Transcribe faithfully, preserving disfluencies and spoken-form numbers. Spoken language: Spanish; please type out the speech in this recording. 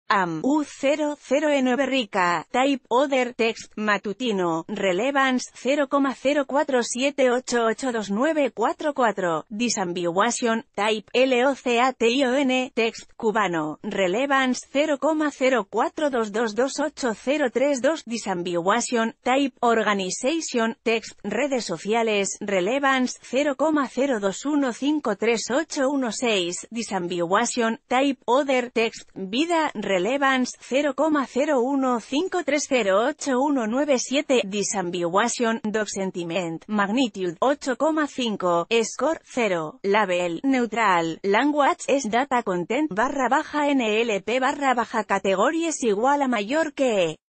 Am, U cero cero E nueve rica, Type, Other, Text, matutino, Relevance, cero coma cero cuatro siete ocho ocho dos nueve cuatro cuatro, Disambiguation, Type, Location, Text, cubano, Relevance, cero coma cero cuatro dos dos dos ocho cero tres dos, Disambiguation, Type, Organization, Text, redes sociales, Relevance, cero coma cero dos uno cinco tres ocho uno seis, Disambiguation, Type, Other, Text, vida, Relevance, cero coma cero uno cinco tres cero ocho uno nueve siete, Disambiguation, Dog Sentiment, Magnitude, ocho coma cinco, Score, cero, Label, Neutral, Language es Data Content barra baja N L P barra baja Categories igual a mayor que